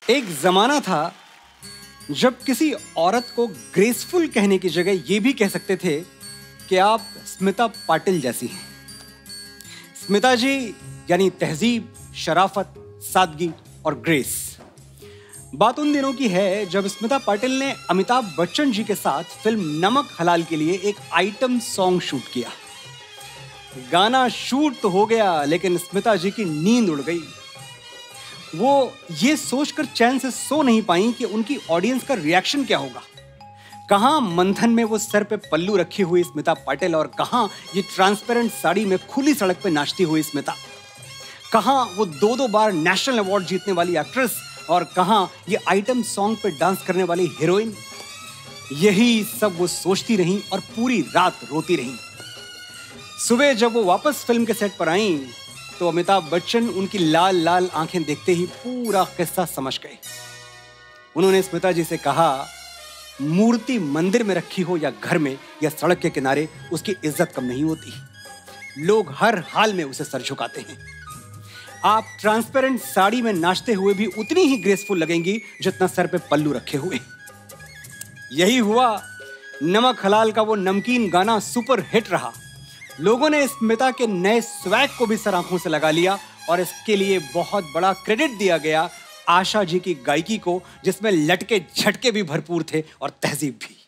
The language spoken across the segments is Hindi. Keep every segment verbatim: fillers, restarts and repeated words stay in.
एक जमाना था जब किसी औरत को ग्रेसफुल कहने की जगह ये भी कह सकते थे कि आप स्मिता पाटिल जैसी हैं। स्मिता जी यानी तहजीब, शराफत, सादगी और ग्रेस। बात उन दिनों की है जब स्मिता पाटिल ने अमिताभ बच्चन जी के साथ फिल्म नमक हलाल के लिए एक आइटम सॉन्ग शूट किया। गाना शूट तो हो गया लेकिन स्मिता जी की नींद उड़ गई। वो ये सोचकर चैन से सो नहीं पाई कि उनकी ऑडियंस का रिएक्शन क्या होगा। कहां मंथन में वो सर पे पल्लू रखी हुई स्मिता पाटिल और कहां ये ट्रांसपेरेंट साड़ी में खुली सड़क पे नाचती हुई स्मिता। कहां वो दो दो बार नेशनल अवार्ड जीतने वाली एक्ट्रेस और कहां ये आइटम सॉन्ग पे डांस करने वाली हीरोइन। यही सब वो सोचती रहीं और पूरी रात रोती रहीं। सुबह जब वो वापस फिल्म के सेट पर आईं तो अमिताभ बच्चन उनकी लाल लाल आंखें देखते ही पूरा किस्सा समझ गए। उन्होंने स्मिता जी से कहा, मूर्ति मंदिर में रखी हो या घर में या सड़क के किनारे, उसकी इज्जत कम नहीं होती। लोग हर हाल में उसे सर झुकाते हैं। आप ट्रांसपेरेंट साड़ी में नाचते हुए भी उतनी ही ग्रेसफुल लगेंगी जितना सर पे पल्लू रखे हुए। यही हुआ। नमक हलाल का वो नमकीन गाना सुपर हिट रहा। लोगों ने स्मिता के नए स्वैग को भी सर आंखों से लगा लिया और इसके लिए बहुत बड़ा क्रेडिट दिया गया आशा जी की गायकी को, जिसमें लटके झटके भी भरपूर थे और तहजीब भी।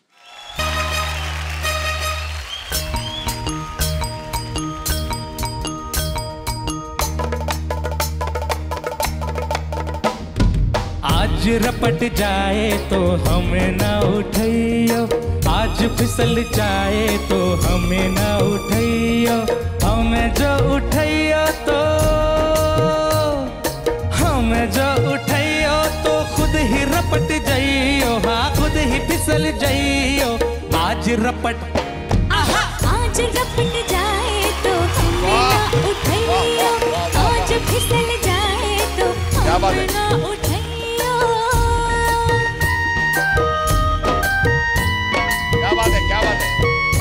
आज रपट जाए तो हमें ना उठाइयो, आज फिसल जाए तो हमें ना उठाइयो, हमें जो उठाइयो तो हमें जो उठाइयो तो खुद ही रपट जाइयो, हाँ खुद ही फिसल जाइयो। आज रपट आहा आज रपट जाए तो हमें ना उठाइयो, आज फिसल जाए तो हमें ना उठाइयो। क्या बात है, क्या बात है।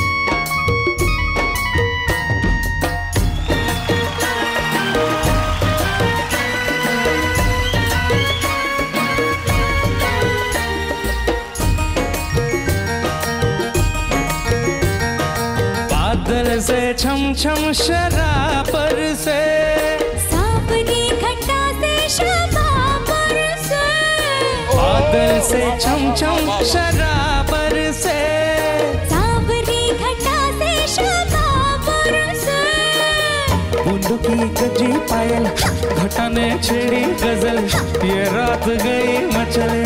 बादल से छम छम शराबर से, सावनी घटा से शबाबर से, बादल से छम छम शराबर से, सावनी घटा से शबाबर से। बूंदों की गजी पायल, घटा ने छेड़ी गजल, ये रात गई मचले।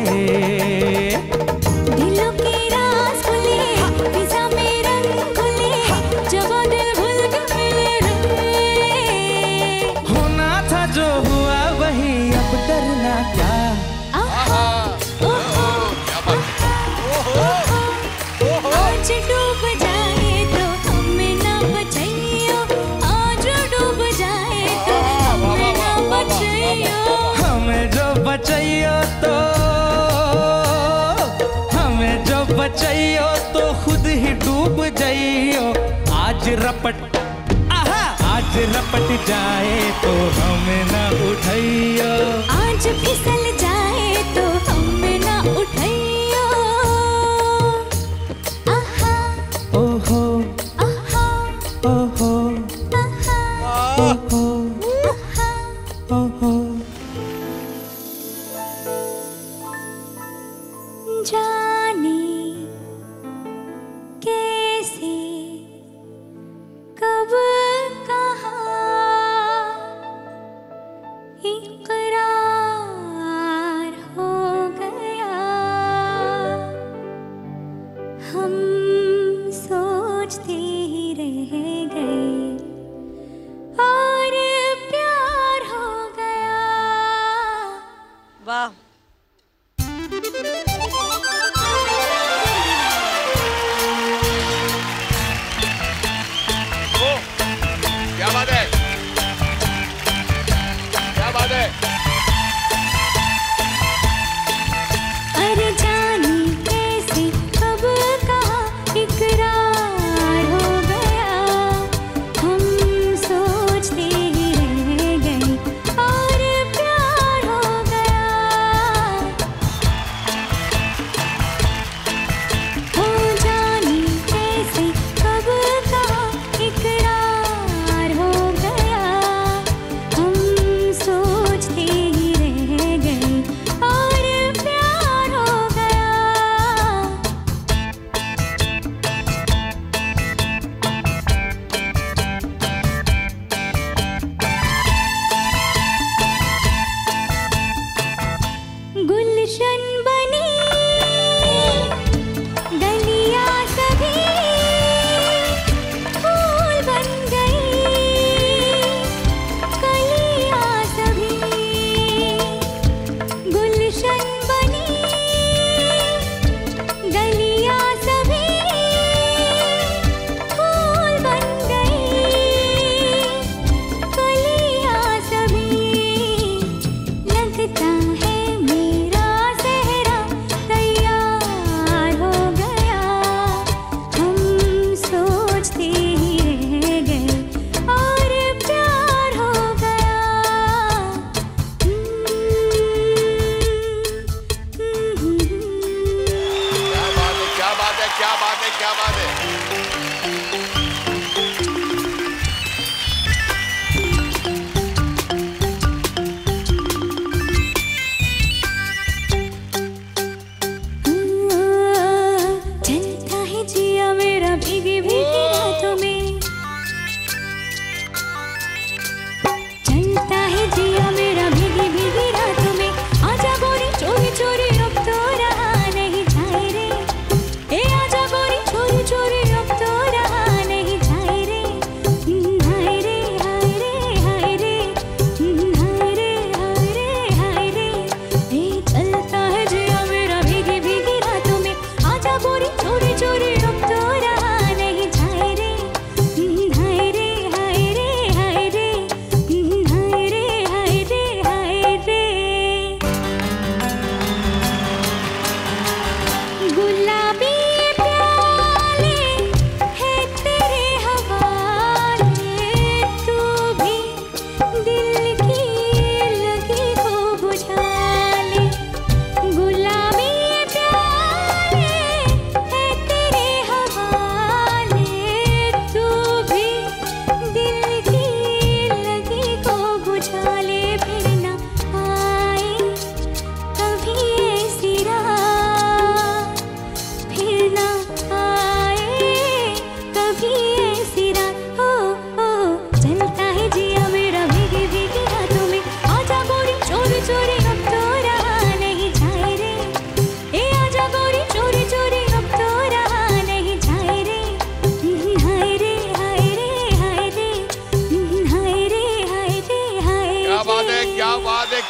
दिलों के राज खुले, फिजा में रंग खुले, जब वो दिल भूल के मिले रे। होना था जो हुआ वही, अब डरना क्या। आहा ओहो आज डूब जाए तो हमें ना बचाइयो, आज डूब जाए तो हमें ना बचाइयो। हमें जो बचाइयो तो हमें जो बचाइयो तो खुद ही डूब जाइयो। आज रपट आहा आज रपट जाए तो हमें ना उठाइयो, आज फिसल जाए तो हमें ना उठाइयो। आहा ओहो आहा ओहो आहा ओहो आहा। ओहो। जाने कैसे कब कहाँ इकरार हो गया, हम सोचते ही रह गए और प्यार हो गया। वाह। क्या बात है, क्या बात है। अरे जाने कैसे कब कहाँ इकरार हो गया,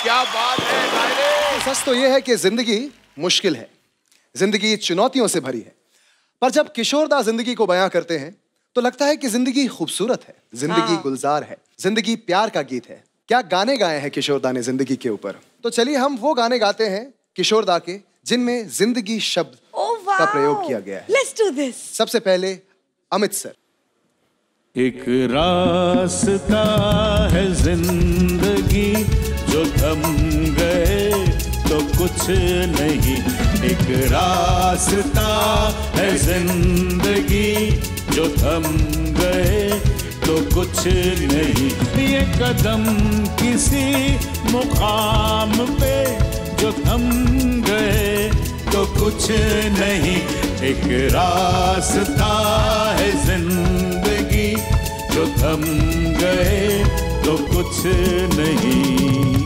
क्या बात है नायले। सच तो यह है कि जिंदगी मुश्किल है, जिंदगी चुनौतियों से भरी है, पर जब किशोर दा जिंदगी को बयां करते हैं तो लगता है कि जिंदगी खूबसूरत है, जिंदगी हाँ। गुलजार है, जिंदगी प्यार का गीत है। क्या गाने गाए हैं किशोर दा ने जिंदगी के ऊपर, तो चलिए हम वो गाने गाते हैं किशोर दा के जिनमें जिंदगी शब्द oh, wow. का प्रयोग किया गया है। Let's do this. सबसे पहले अमित सर। एक रास्ता है जिंदगी जो थम गए तो कुछ नहीं, एक रास्ता है जिंदगी जो थम गए तो कुछ नहीं, ये कदम किसी मुकाम पे जो थम गए तो कुछ नहीं, एक रास्ता है जिंदगी जो थम गए तो कुछ नहीं।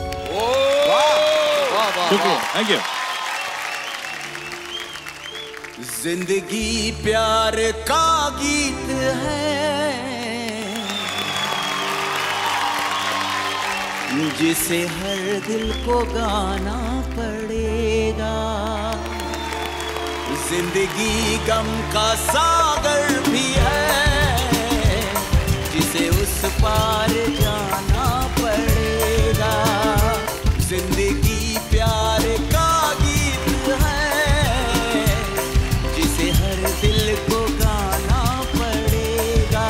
शुक्रिया, थैंक यू। जिंदगी प्यार का गीत है जिसे हर दिल को गाना पड़ेगा, जिंदगी गम का सागर भी है जिसे उस पार जाना पड़ेगा, जिंदगी प्यार का गीत है जिसे हर दिल को गाना पड़ेगा।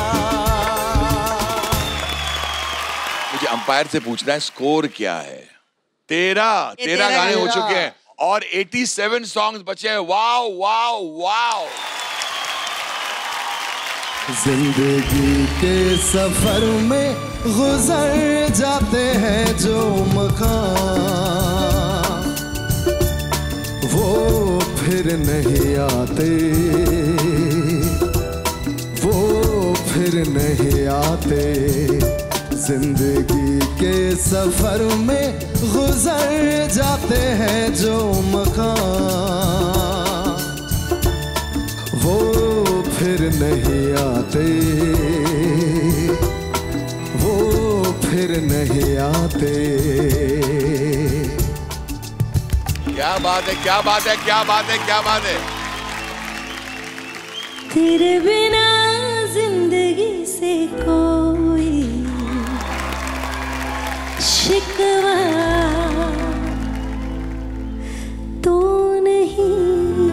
मुझे अंपायर से पूछना है स्कोर क्या है? तेरह तेरह गाने हो चुके हैं और सत्तासी सॉन्ग्स बचे हैं। Wow wow wow. जिंदगी के सफर में गुजर जाते हैं जो मकाम, वो फिर नहीं आते, वो फिर नहीं आते। जिंदगी के सफर में गुजर जाते हैं जो मकाम, वो फिर नहीं आते, वो फिर नहीं आते। क्या बात है, क्या बात है, क्या बात है, क्या बात है। तेरे बिना जिंदगी से कोई शिकवा तो नहीं,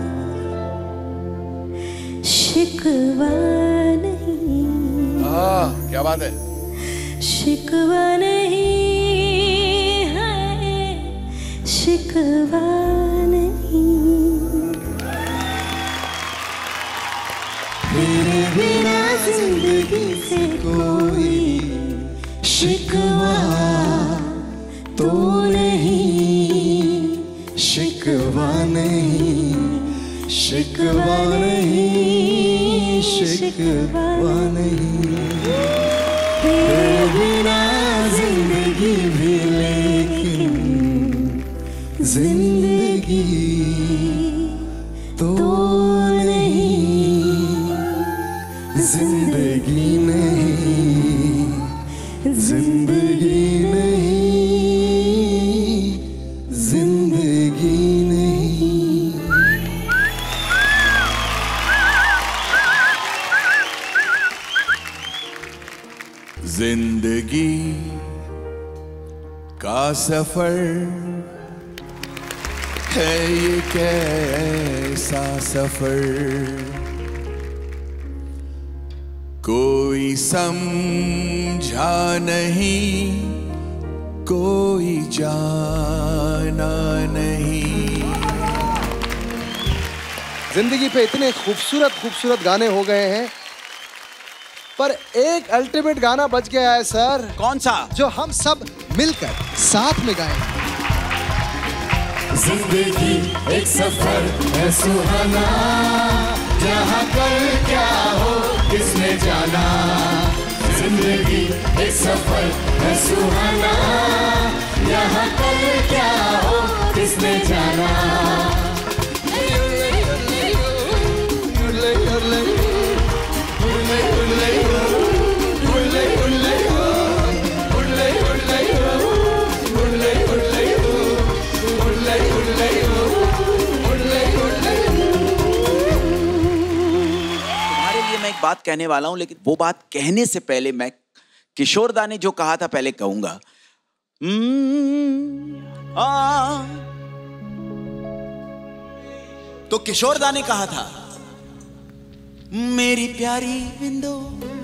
शिकवा नहीं। हाँ, क्या बात है। शिकवा नहीं है, शिकवा नहीं। तेरे बिना जिंदगी से कोई शिकवा तो नहीं, शिकवा नहीं, शिकवा नहीं, शिकवा नहीं। तेरे बिना जिंदगी भी लेकिन जिंदगी तो नहीं, जिंदगी नहीं, जिंदगी नहीं, जिंदगी नहीं। जिंदगी का सफर है ये कैसा सफर, कोई समझा नहीं, कोई जाना नहीं। जिंदगी पे इतने खूबसूरत खूबसूरत गाने हो गए हैं, पर एक अल्टीमेट गाना बच गया है सर। कौन सा? जो हम सब मिलकर साथ में गाएंगे। जिंदगी एक सफर है सुहाना, जहाँ कल क्या हो किसने जाना। जिंदगी एक सफर है सुहाना, यहाँ कल क्या हो किसने जाना। एक बात कहने वाला हूं, लेकिन वो बात कहने से पहले मैं किशोर दा ने जो कहा था पहले कहूंगा। आ, तो किशोर दा ने कहा था, मेरी प्यारी बिंदु,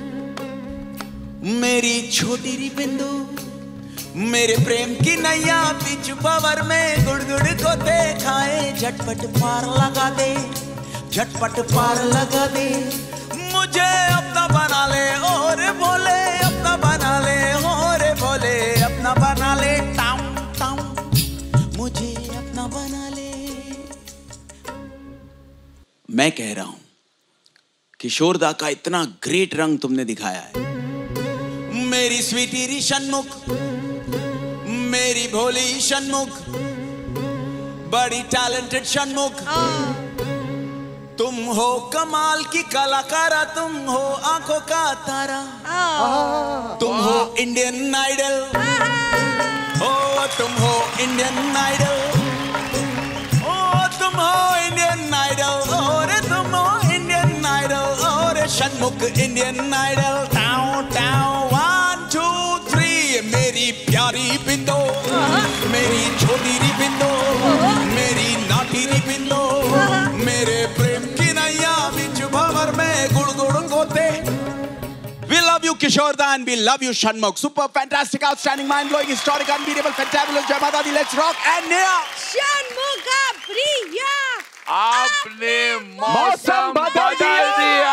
मेरी छोटी री बिंदु, मेरे प्रेम की नैया बीच भंवर में गुड़गुड़ को देखाए, झटपट पार लगा दे, झटपट पार लगा दे, मुझे अपना बना ले और बोले, अपना बना ले और बोले, अपना बना ले, टाउन टाउन, मुझे अपना बना ले। मैं कह रहा हूं, किशोर दा का इतना ग्रेट रंग तुमने दिखाया है। मेरी स्वीटी री शनमुख, मेरी भोली शनमुख, बड़ी टैलेंटेड शनमुख, तुम हो कमाल की कलाकारा, तुम हो आंखों का तारा, तुम हो इंडियन आइडल, ओ तुम हो इंडियन आइडल, ओ तुम हो इंडियन आइडल, और तुम हो इंडियन आइडल, और शनमुख इंडियन आइडल। टाउ टाउ वन टू थ्री, मेरी प्यारी बिंदो, मेरी छोटी री बिंदो, मेरी नाटी री बिंदो, मेरे प्रेम की नैया बीच भंवर में गुड़ गुड़ गोते। We love you Kishore Da and we love you Shanmukh. Super, fantastic, outstanding, mind-blowing, historic, unbeatable, fantabulous, Jai Mata Di, let's rock and Nia. Shanmukh Priya, आपने मौसम बदल दिया।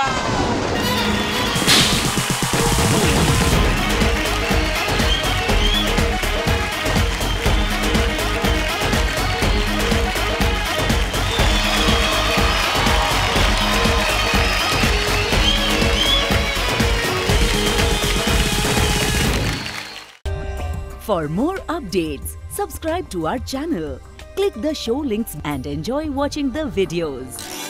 For more updates, subscribe to our channel, click the show links and enjoy watching the videos.